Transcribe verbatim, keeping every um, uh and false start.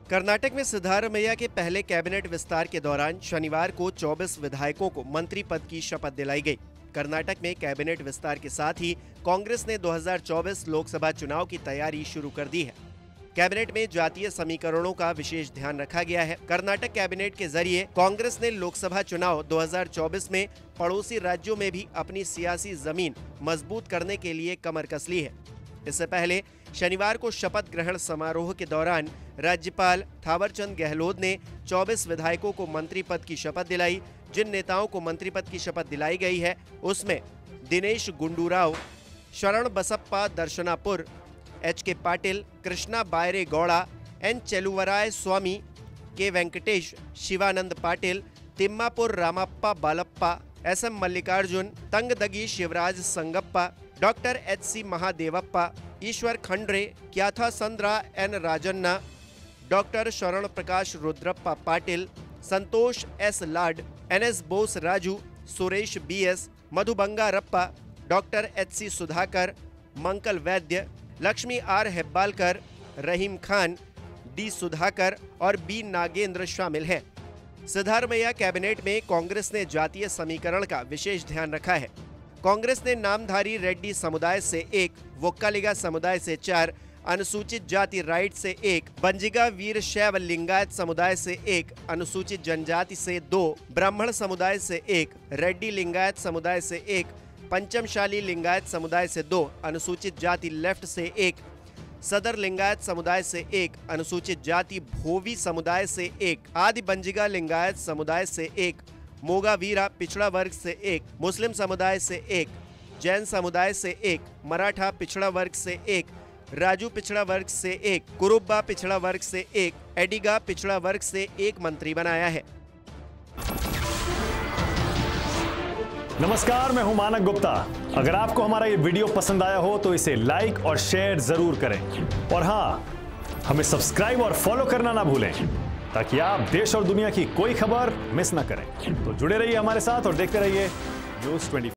कर्नाटक में सिद्धारमैया के पहले कैबिनेट विस्तार के दौरान शनिवार को चौबीस विधायकों को मंत्री पद की शपथ दिलाई गई। कर्नाटक में कैबिनेट विस्तार के साथ ही कांग्रेस ने दो हज़ार चौबीस लोकसभा चुनाव की तैयारी शुरू कर दी है। कैबिनेट में जातीय समीकरणों का विशेष ध्यान रखा गया है। कर्नाटक कैबिनेट के जरिए कांग्रेस ने लोकसभा चुनाव दो हज़ार चौबीस में पड़ोसी राज्यों में भी अपनी सियासी जमीन मजबूत करने के लिए कमर कस ली है। इससे पहले शनिवार को शपथ ग्रहण समारोह के दौरान राज्यपाल थावरचंद गहलोत ने चौबीस विधायकों को मंत्री पद की शपथ दिलाई। जिन नेताओं को मंत्री पद की शपथ दिलाई गई है उसमें दिनेश गुंडूराव, शरण Basappa Darshanapur, H K Patil, Krishna Byre Gowda, N Cheluvaraya Swamy, K Venkatesh, Shivanand Patil, Timmapur Ramappa Balappa, S M Mallikarjun, Tangadagi Shivaraj Sangappa, doctor H C Mahadevappa, Ishwar Khandre, Kyatha Sandra N Rajanna, doctor Sharan Prakash Rudrappa Patil, Santosh S Lad, N S Bose Raju, Suresh B S, Madhu Bangarappa, doctor H C Sudhakar, Mankal Vaidya, Lakshmi R Hebbalkar, Rahim Khan, D Sudhakar और बी नागेंद्र शामिल हैं। सिद्धारमैया कैबिनेट में कांग्रेस ने जातीय समीकरण का विशेष ध्यान रखा है। कांग्रेस ने नामधारी रेड्डी समुदाय से एक, वोक्कालिगा समुदाय से चार, अनुसूचित जाति राइट से एक, बंजिगा वीर शैव लिंगायत समुदाय से एक, अनुसूचित जनजाति से दो, ब्राह्मण समुदाय से एक, रेड्डी लिंगायत समुदाय से एक, पंचमशाली लिंगायत समुदाय से दो, अनुसूचित जाति लेफ्ट से एक, सदर लिंगायत समुदाय से एक, अनुसूचित जाति भोवी समुदाय से एक, आदि बंजिगा लिंगायत समुदाय से एक, मोगा वीरा पिछड़ा वर्ग से एक, मुस्लिम समुदाय से एक, जैन समुदाय से एक, मराठा पिछड़ा वर्ग से एक, राजू पिछड़ा वर्ग से एक, कुरुब्बा पिछड़ा वर्ग से एक, एडिगा पिछड़ा वर्ग से एक मंत्री बनाया है। नमस्कार, मैं हूं मानक गुप्ता। अगर आपको हमारा ये वीडियो पसंद आया हो तो इसे लाइक और शेयर जरूर करें और हाँ, हमें सब्सक्राइब और फॉलो करना ना भूलें ताकि आप देश और दुनिया की कोई खबर मिस ना करें। तो जुड़े रहिए हमारे साथ और देखते रहिए न्यूज़ ट्वेंटी फोर।